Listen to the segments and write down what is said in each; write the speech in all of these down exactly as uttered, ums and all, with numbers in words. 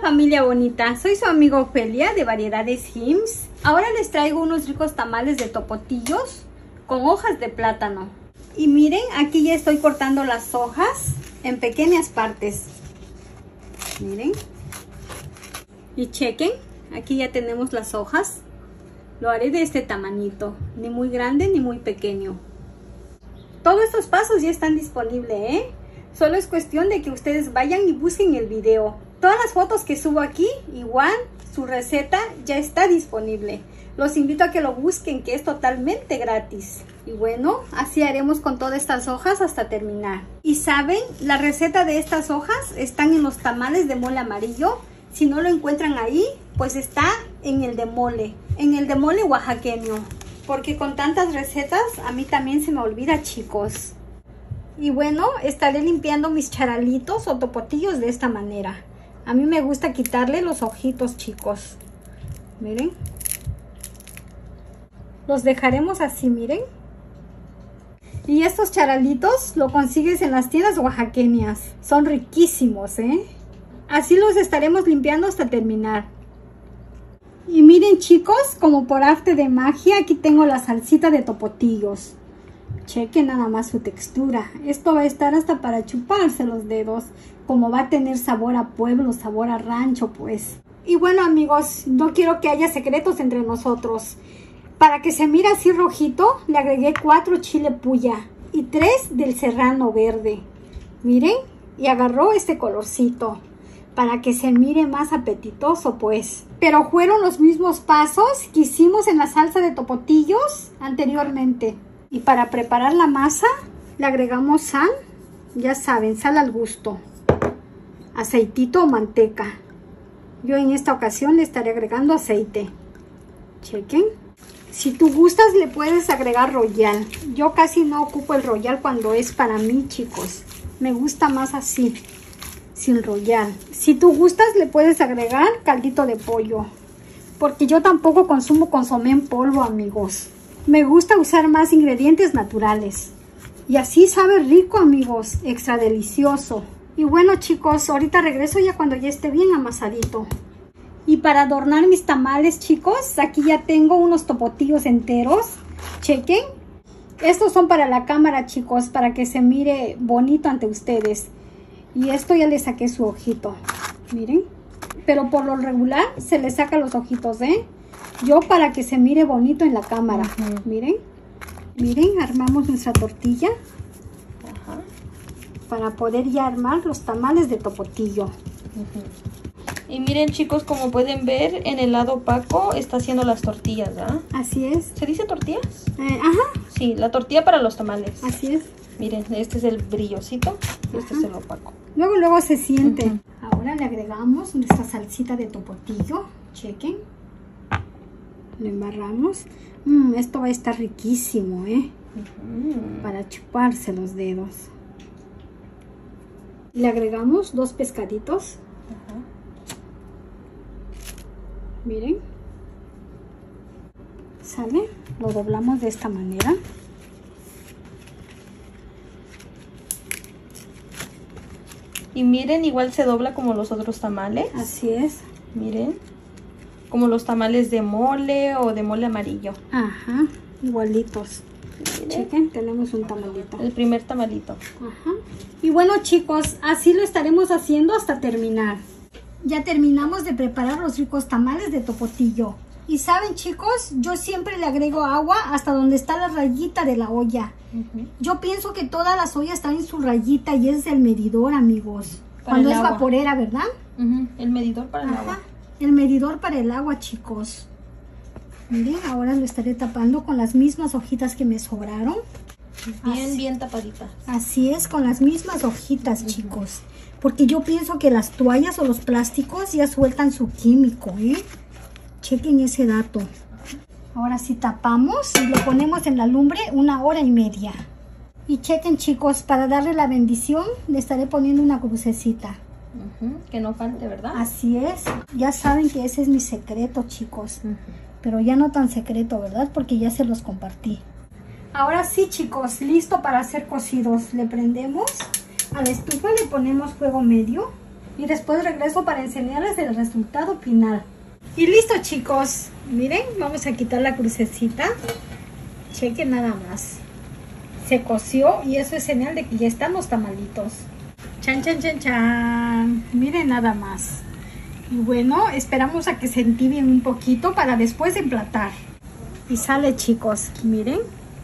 familia bonita, soy su amiga Ofelia de Variedades Hims. Ahora les traigo unos ricos tamales de topotillos con hojas de plátano. Y miren, aquí ya estoy cortando las hojas en pequeñas partes. Miren. Y chequen, aquí ya tenemos las hojas. Lo haré de este tamañito, ni muy grande ni muy pequeño. Todos estos pasos ya están disponibles, ¿eh? Solo es cuestión de que ustedes vayan y busquen el video. Todas las fotos que subo aquí, igual su receta ya está disponible. Los invito a que lo busquen, que es totalmente gratis. Y bueno, así haremos con todas estas hojas hasta terminar. Y saben, la receta de estas hojas están en los tamales de mole amarillo. Si no lo encuentran ahí, pues está en el de mole, en el de mole oaxaqueño. Porque con tantas recetas, a mí también se me olvida, chicos. Y bueno, estaré limpiando mis charalitos o topotillos de esta manera. A mí me gusta quitarle los ojitos, chicos. Miren. Los dejaremos así, miren. Y estos charalitos lo consigues en las tiendas oaxaqueñas. Son riquísimos, ¿eh? Así los estaremos limpiando hasta terminar. Y miren, chicos, como por arte de magia, aquí tengo la salsita de topotillos. Chequen nada más su textura. Esto va a estar hasta para chuparse los dedos. Como va a tener sabor a pueblo, sabor a rancho, pues. Y bueno, amigos, no quiero que haya secretos entre nosotros. Para que se mire así rojito, le agregué cuatro chile puya y tres del serrano verde. Miren, y agarró este colorcito. Para que se mire más apetitoso, pues. Pero fueron los mismos pasos que hicimos en la salsa de topotillos anteriormente. Y para preparar la masa, le agregamos sal. Ya saben, sal al gusto. Aceitito o manteca. Yo en esta ocasión le estaré agregando aceite. Chequen. Si tú gustas, le puedes agregar royal. Yo casi no ocupo el royal cuando es para mí, chicos. Me gusta más así, sin royal. Si tú gustas, le puedes agregar caldito de pollo. Porque yo tampoco consumo consomé en polvo, amigos. Me gusta usar más ingredientes naturales. Y así sabe rico, amigos. Extra delicioso. Y bueno, chicos, ahorita regreso ya cuando ya esté bien amasadito. Y para adornar mis tamales, chicos, aquí ya tengo unos topotillos enteros. Chequen. Estos son para la cámara, chicos, para que se mire bonito ante ustedes. Y esto ya le saqué su ojito. Miren. Pero por lo regular se le saca los ojitos, ¿eh? Yo para que se mire bonito en la cámara. Uh-huh. Miren. Miren, armamos nuestra tortilla. Uh-huh. Para poder ya armar los tamales de topotillo. Uh-huh. Y miren, chicos, como pueden ver, en el lado opaco está haciendo las tortillas, ¿verdad? Así es. ¿Se dice tortillas? Eh, ajá. Sí, la tortilla para los tamales. Así es. Miren, este es el brillosito y este es el opaco. Luego, luego se siente. Uh-huh. Ahora le agregamos nuestra salsita de topotillo. Chequen. Le embarramos. Mm, esto va a estar riquísimo, ¿eh? Uh-huh. Para chuparse los dedos. Le agregamos dos pescaditos. Uh-huh. Miren. ¿Sale? Lo doblamos de esta manera. Y miren, igual se dobla como los otros tamales. Así es. Miren. Como los tamales de mole o de mole amarillo. Ajá. Igualitos. Miren. Chequen, tenemos un tamalito. El primer tamalito. Ajá. Y bueno, chicos, así lo estaremos haciendo hasta terminar. Ya terminamos de preparar los ricos tamales de topotillo. Y saben, chicos, yo siempre le agrego agua hasta donde está la rayita de la olla. Uh-huh. Yo pienso que todas las ollas están en su rayita y es del medidor, amigos. Para Cuando es agua. Vaporera, ¿verdad? Uh-huh. El medidor para el Ajá. agua. El medidor para el agua, chicos. Miren, ahora lo estaré tapando con las mismas hojitas que me sobraron. Bien, Así. bien tapadita. Así es, con las mismas hojitas, uh-huh. chicos. Porque yo pienso que las toallas o los plásticos ya sueltan su químico, ¿eh? Chequen ese dato. Ahora sí tapamos y lo ponemos en la lumbre una hora y media. Y chequen, chicos, para darle la bendición le estaré poniendo una crucecita. Uh-huh. Que no falte, ¿verdad? Así es. Ya saben que ese es mi secreto, chicos. Uh-huh. Pero ya no tan secreto, ¿verdad? Porque ya se los compartí. Ahora sí, chicos, listo para hacer cocidos. Le prendemos a la estufa, le ponemos fuego medio y después regreso para enseñarles el resultado final. Y listo, chicos. Miren, vamos a quitar la crucecita. Chequen nada más. Se coció y eso es señal de que ya están los tamalitos. Chan, chan, chan, chan. Miren nada más. Y bueno, esperamos a que se entibien un poquito para después emplatar. Y sale, chicos, miren.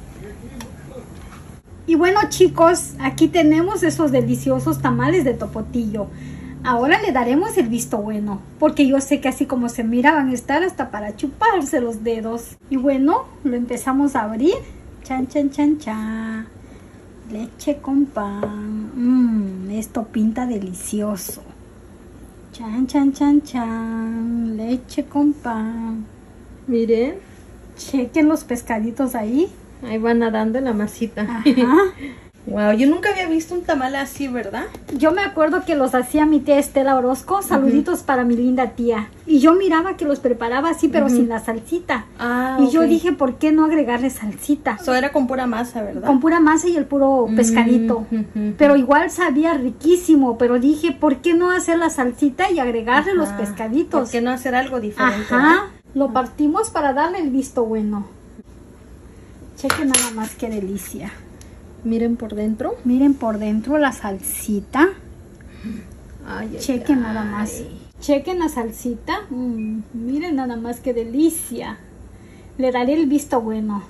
Y bueno, chicos, aquí tenemos esos deliciosos tamales de topotillo. Ahora le daremos el visto bueno, porque yo sé que así como se mira van a estar hasta para chuparse los dedos. Y bueno, lo empezamos a abrir. Chan, chan, chan, chan. Leche con pan. Mmm, esto pinta delicioso. Chan, chan, chan, chan. Leche con pan. Miren. Chequen los pescaditos ahí. Ahí van nadando en la masita. Ajá. Wow, yo nunca había visto un tamal así, ¿verdad? Yo me acuerdo que los hacía mi tía Estela Orozco. Saluditos uh-huh. para mi linda tía. Y yo miraba que los preparaba así, pero uh-huh. sin la salsita. Ah, y okay. yo dije, ¿por qué no agregarle salsita? Eso era con pura masa, ¿verdad? Con pura masa y el puro pescadito. Uh-huh. Pero igual sabía riquísimo. Pero dije, ¿por qué no hacer la salsita y agregarle uh-huh. los pescaditos? ¿Por qué no hacer algo diferente? Ajá. ¿Verdad? Lo partimos para darle el visto bueno. Chequen nada más qué delicia. Miren por dentro. Miren por dentro la salsita. Ay, Chequen ay, nada más. ay. Chequen la salsita. Mm, miren nada más qué delicia. Le daré el visto bueno.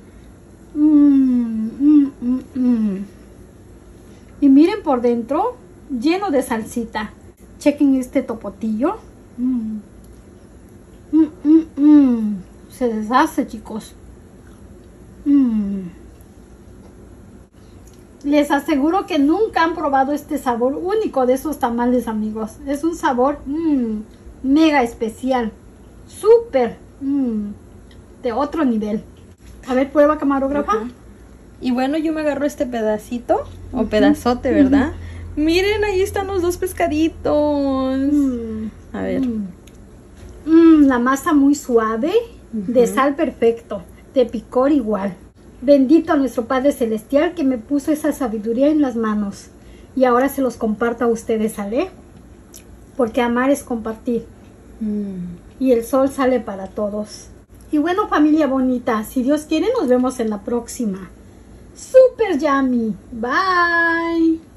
Mm, mm, mm, mm. Y miren por dentro, lleno de salsita. Chequen este topotillo. Mm. Mm, mm, mm. Se deshace, chicos. Mm. Les aseguro que nunca han probado este sabor único de esos tamales, amigos. Es un sabor mmm, mega especial. Súper mmm, de otro nivel. A ver, prueba, camarógrafa. Uh-huh. Y bueno, yo me agarro este pedacito, o uh-huh. pedazote, ¿verdad? Uh-huh. Miren, ahí están los dos pescaditos. Mm. A ver. Mm. Mm, la masa muy suave, uh-huh. de sal perfecto, de picor igual. Bendito a nuestro Padre Celestial que me puso esa sabiduría en las manos. Y ahora se los comparto a ustedes, ¿sale? Porque amar es compartir. Mm. Y el sol sale para todos. Y bueno, familia bonita, si Dios quiere nos vemos en la próxima. Super yummy. Bye.